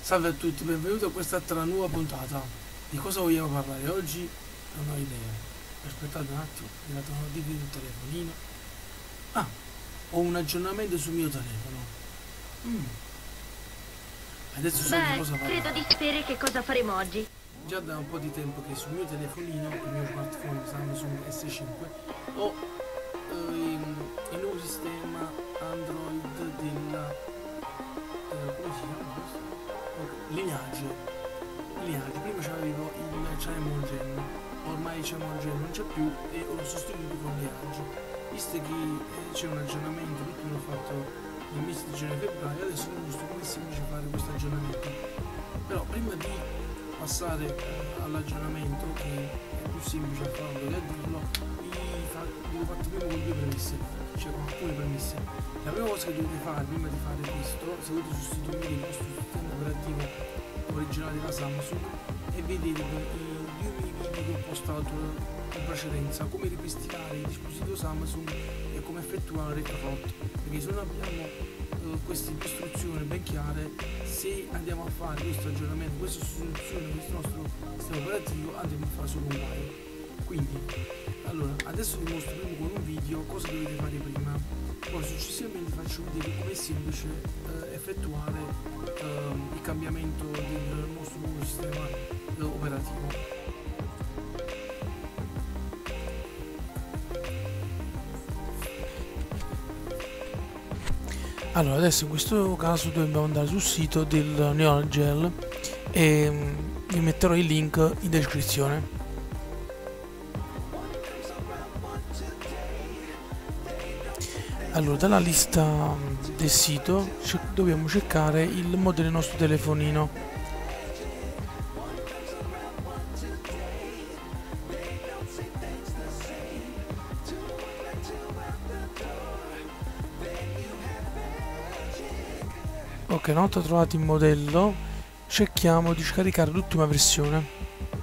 Salve a tutti, benvenuti a quest'altra nuova puntata. Di cosa vogliamo parlare oggi? Non ho idea. Aspettate un attimo, mi date una notifica sul telefonino. Ah, ho un aggiornamento sul mio telefono. Adesso so di cosa parlare. Credo di sapere che cosa faremo oggi. Già da un po' di tempo che sul mio telefonino, il mio smartphone Samsung S5, ho il nuovo sistema Android della come si chiama questo? Lineage. Prima c'avevo il Cinnamon Gen, ormai il Cinnamon Gen non c'è più e l'ho sostituito con Lineage. Visto che c'è un aggiornamento, tutto l'ho fatto nel mese di gennaio e febbraio, adesso vi mostro come è semplice fare questo aggiornamento. Però prima di passare all'aggiornamento, che è più semplice a farlo che a dirlo, devo fare prima con due premesse, cioè con alcune premesse. La prima cosa che dovete fare prima di fare questo, se volete sostituire il vostro sistema operativo originale della Samsung, e vedete i due miei video che ho postato in precedenza, come ripristinare il dispositivo Samsung e come effettuare il retrofit, perché se non abbiamo queste istruzioni ben chiare, se andiamo a fare questo aggiornamento, questa sostituzione del nostro sistema operativo, andremo a fare solo un guaio. Quindi, allora, adesso vi mostro prima con un video cosa dovete fare prima, poi successivamente faccio vedere come è semplice effettuare il cambiamento del nostro nuovo sistema operativo. Allora, adesso in questo caso dobbiamo andare sul sito del NeoGel e vi metterò il link in descrizione. Allora, dalla lista del sito dobbiamo cercare il modello del nostro telefonino. Ok, una volta trovato il modello, cerchiamo di scaricare l'ultima versione.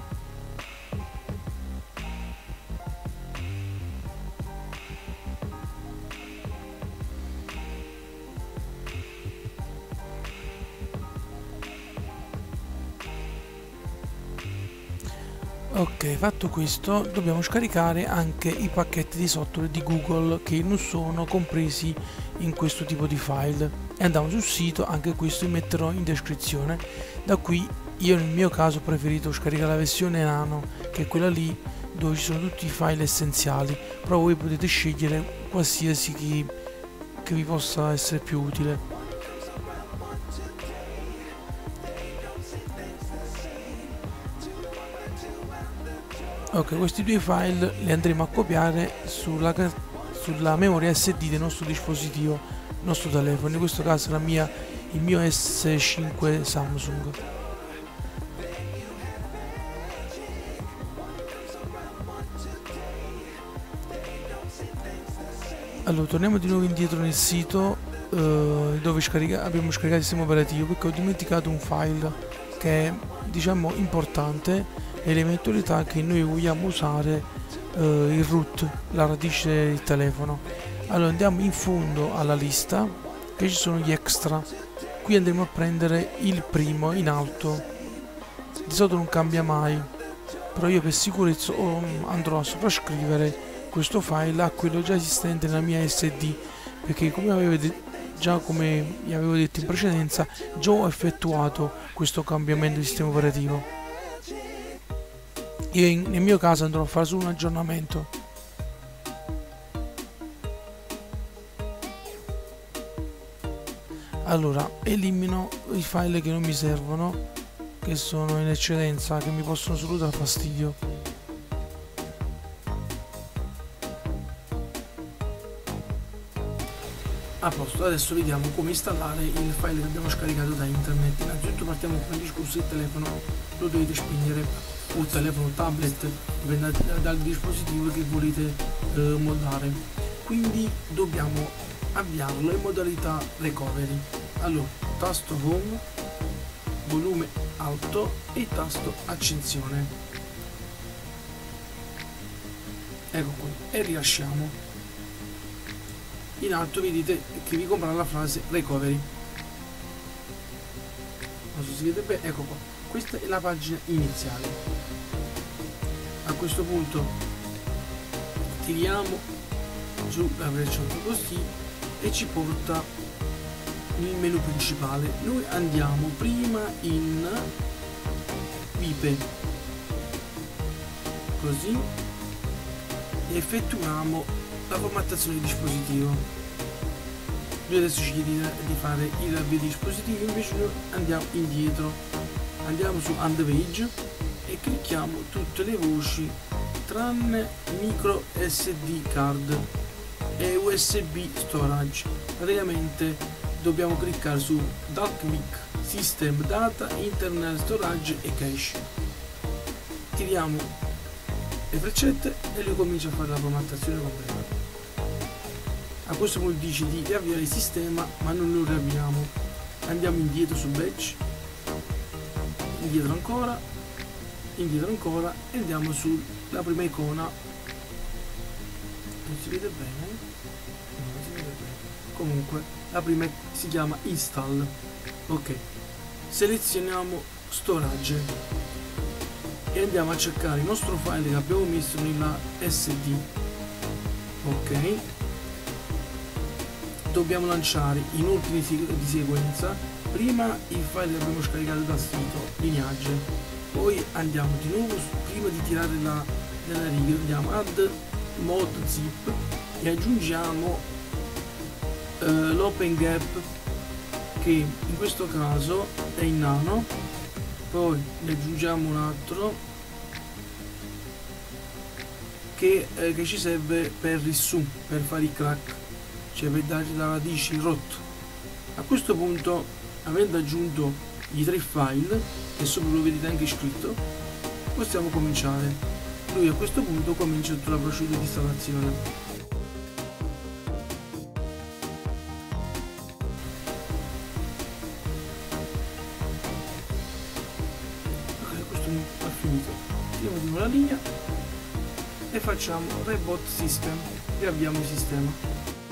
Ok, fatto questo, dobbiamo scaricare anche i pacchetti di software di Google che non sono compresi in questo tipo di file. E andiamo sul sito, anche questo vi metterò in descrizione. Da qui io nel mio caso ho preferito scaricare la versione nano, che è quella lì dove ci sono tutti i file essenziali, però voi potete scegliere qualsiasi che vi possa essere più utile. Ok, questi due file li andremo a copiare sulla memoria SD del nostro dispositivo, il nostro telefono, in questo caso il mio S5 Samsung. Allora, torniamo di nuovo indietro nel sito dove abbiamo scaricato il sistema operativo, perché ho dimenticato un file che è, diciamo, importante, l'eventualità che noi vogliamo usare il root, la radice del telefono. Allora andiamo in fondo alla lista, che ci sono gli extra. Qui andremo a prendere il primo in alto. Di solito non cambia mai, però io per sicurezza andrò a sovrascrivere questo file a quello già esistente nella mia SD, perché come vi avevo detto in precedenza, già ho effettuato questo cambiamento di sistema operativo. Io nel mio caso andrò a fare solo un aggiornamento. Allora, elimino i file che non mi servono, che sono in eccedenza, che mi possono solo dar fastidio. A posto, adesso vediamo come installare il file che abbiamo scaricato da internet. Innanzitutto partiamo con il discorso del telefono, lo dovete spegnere, o telefono, tablet, dipende dal dispositivo che volete moddare. Quindi dobbiamo avviarlo in modalità recovery. Allora, tasto home, volume alto e tasto accensione. Ecco qui, e rilasciamo. In alto vedete che vi compra la frase recovery. si vede bene, ecco qua, questa è la pagina iniziale. A questo punto tiriamo giù la freccia così e ci porta nel menu principale. Noi andiamo prima in Vipe, così, e effettuiamo la formattazione del dispositivo. Lui adesso ci chiede di fare il riavvio di dispositivo, invece noi andiamo indietro, andiamo su Unpage e clicchiamo tutte le voci tranne micro SD card e USB storage. Praticamente dobbiamo cliccare su DalkMic, System Data, Internal Storage e Cache. Tiriamo le freccette e lui comincia a fare la formattazione completa. A questo punto dice di riavviare il sistema, ma non lo riavviamo. Andiamo indietro su Batch, indietro ancora e andiamo sulla prima icona. Non si vede bene? Non si vede bene. Comunque la prima si chiama Install. Ok, selezioniamo Storage e andiamo a cercare il nostro file che abbiamo messo nella SD. Ok, dobbiamo lanciare in ordine di sequenza prima il file che abbiamo scaricato dal sito lineage, poi andiamo di nuovo prima di tirare nella riga andiamo add mod zip e aggiungiamo l'open gap, che in questo caso è in nano, poi ne aggiungiamo un altro che ci serve per il su, per fare i crack, cioè per dare la radice rot. A questo punto, avendo aggiunto i 3 file, che sopra lo vedete anche scritto, possiamo cominciare. Lui a questo punto comincia tutta la procedura di installazione. Ha finito, tiriamo di nuovo la linea e facciamo reboot system, riavviamo il sistema.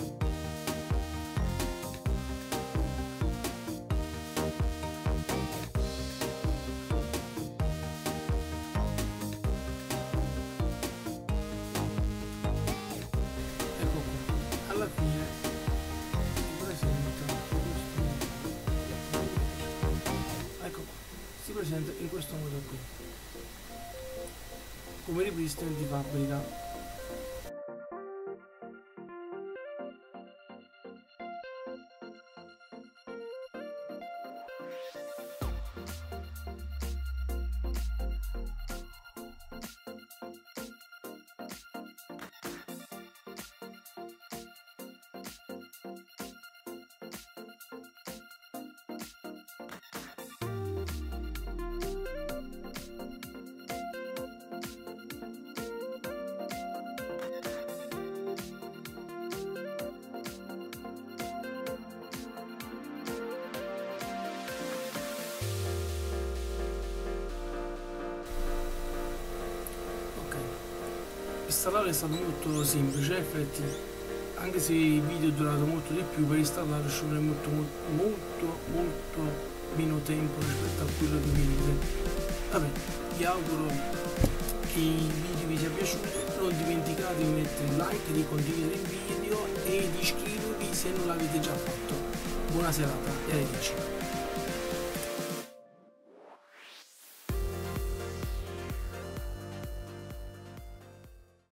Ecco qua, alla fine si presenta ecco qua, si presenta in questo modo qui, come ripristino di fabbrica. Installare è stato molto semplice, effetti, anche se il video è durato molto di più, per installare ci vuole molto meno tempo rispetto a quello che vedete. Vabbè, vi auguro che il video vi sia piaciuto, non dimenticate di mettere like, di condividere il video e di iscrivervi se non l'avete già fatto. Buona serata e arrivederci.